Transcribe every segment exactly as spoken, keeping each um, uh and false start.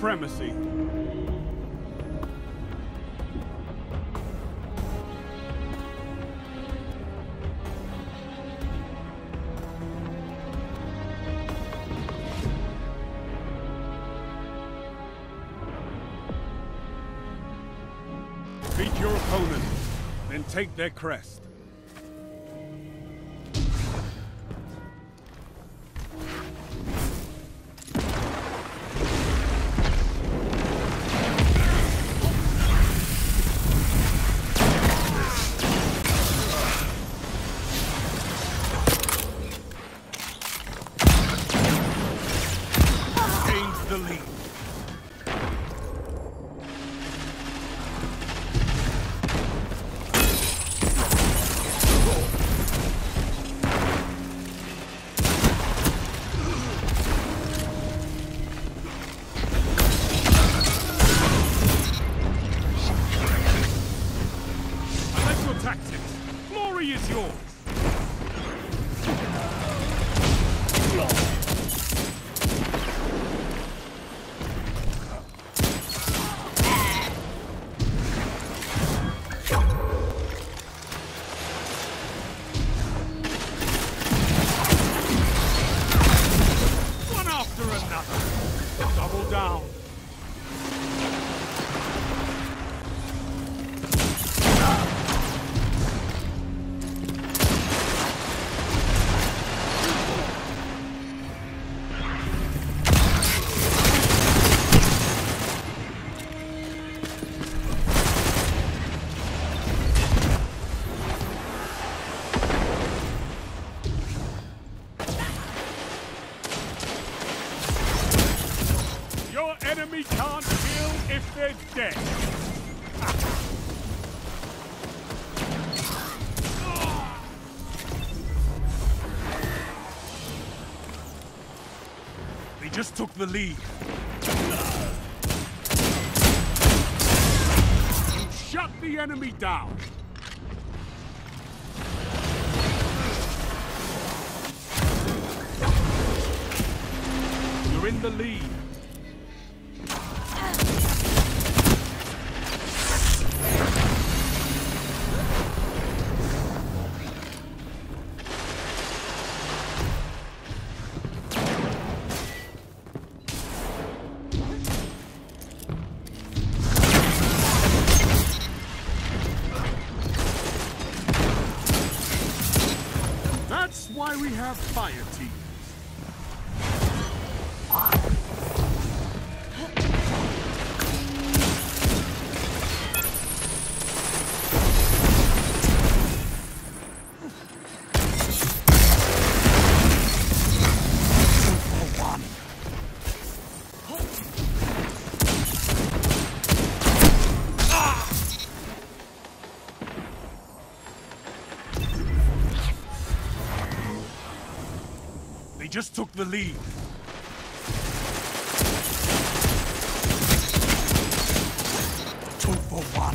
supremacy. Beat your opponent, then take their crest. Gains the lead. Tactics. Glory is yours. One after another. Double down. Your enemy can't kill if they're dead. They just took the lead. You shut the enemy down. You're in the lead. That's why we have fire teams. They just took the lead. Two for one.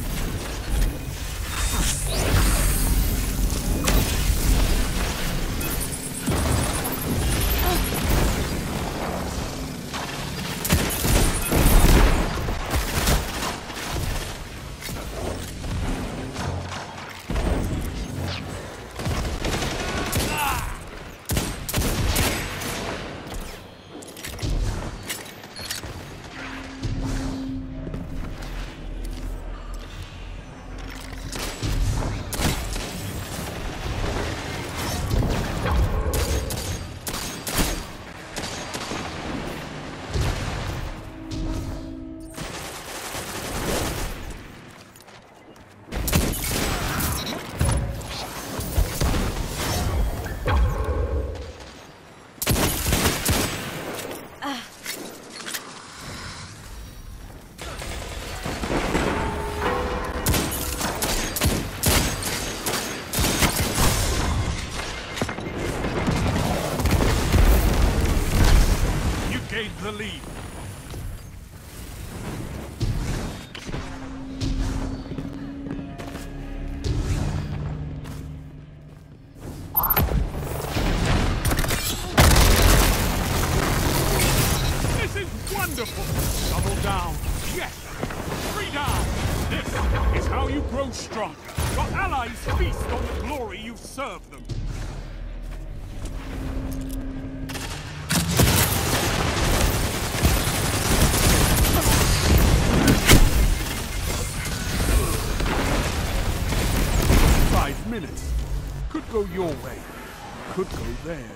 The lead. This is wonderful. Double down. serve them. Five minutes. Could go your way. Could go theirs.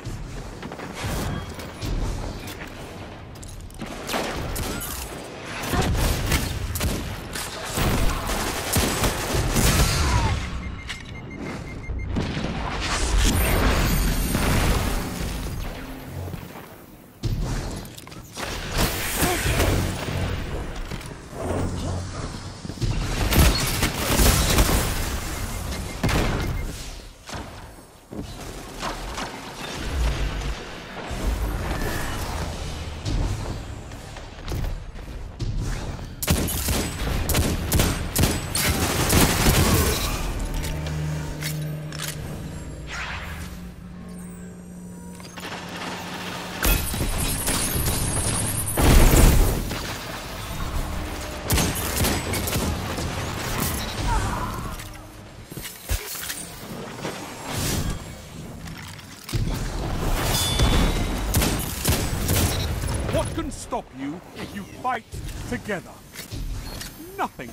What can stop you if you fight together? Nothing.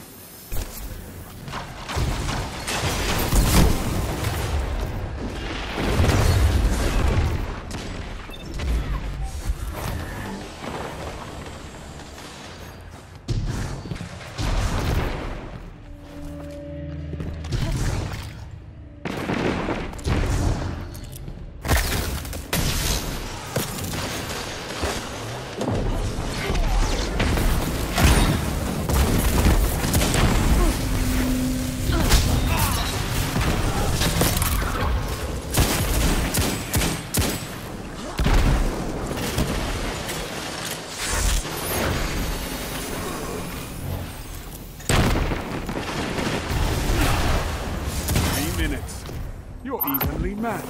Minutes. You're evenly matched.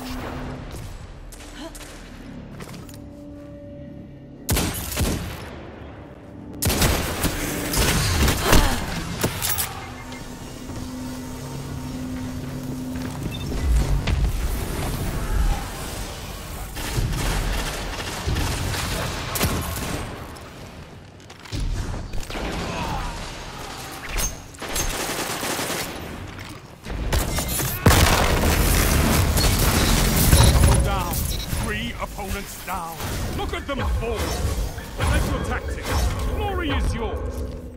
Opponents down. Look at them fall. Select your tactics. Glory is yours.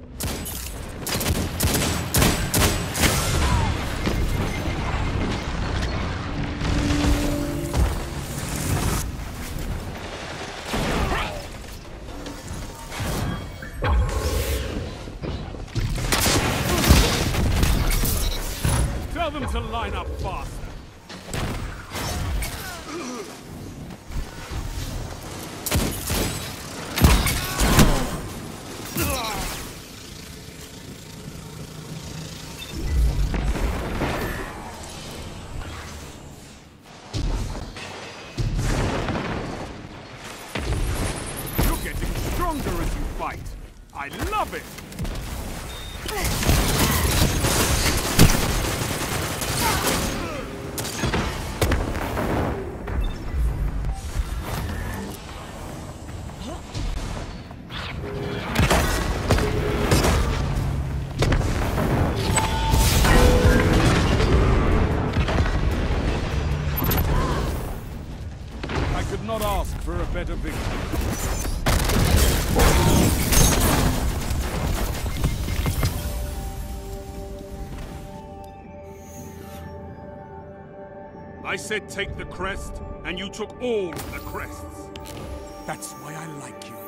Tell them to line up faster. Stronger as you fight. I love it! I could not ask for a better victory. I said take the crest, and you took all the crests. That's why I like you.